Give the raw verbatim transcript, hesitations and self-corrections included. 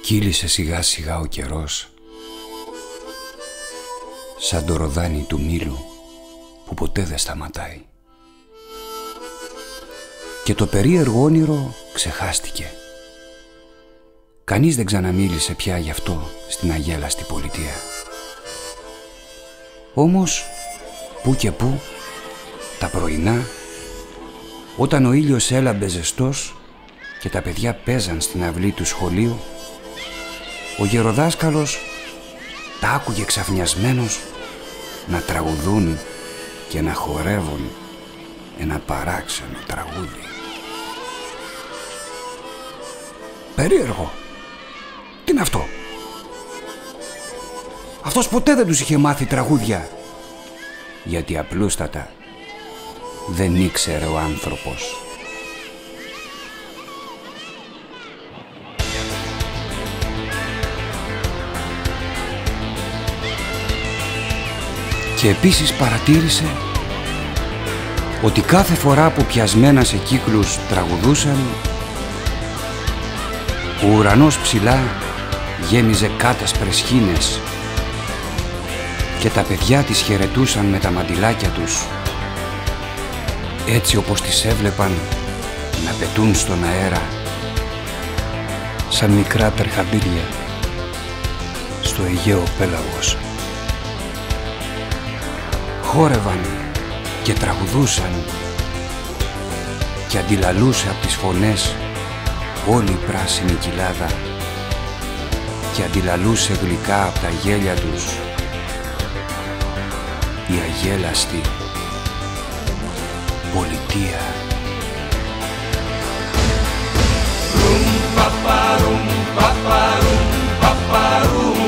Κύλησε σιγά σιγά ο καιρός, σαν το ροδάνι του μήλου που ποτέ δεν σταματάει. Και το περίεργο όνειρο ξεχάστηκε. Κανείς δεν ξαναμίλησε πια γι' αυτό στην αγέλαστη πολιτεία. Όμως, που και που, τα πρωινά, όταν ο ήλιος έλαμπε ζεστός και τα παιδιά παίζαν στην αυλή του σχολείου, ο γεροδάσκαλος τα άκουγε ξαφνιασμένος να τραγουδούν και να χορεύουν ένα παράξενο τραγούδι. Περίεργο. Τι είναι αυτό? Αυτός ποτέ δεν τους είχε μάθει τραγούδια, γιατί απλούστατα δεν ήξερε ο άνθρωπος. Και επίσης παρατήρησε ότι κάθε φορά που πιασμένα σε κύκλους τραγουδούσαν, ο ουρανός ψηλά γέμιζε κάτασπρες χήνες και τα παιδιά τις χαιρετούσαν με τα μαντιλάκια τους, έτσι όπως τις έβλεπαν να πετούν στον αέρα σαν μικρά τρεχαμπίλια στο Αιγαίο πέλαγος. Χόρευαν και τραγουδούσαν και αντιλαλούσε από τις φωνές όλη η πράσινη κοιλάδα και αντιλαλούσε γλυκά από τα γέλια τους η αγέλαστη πολιτεία. Ρουμ παπαρουμ παπαρουμ παπαρουμ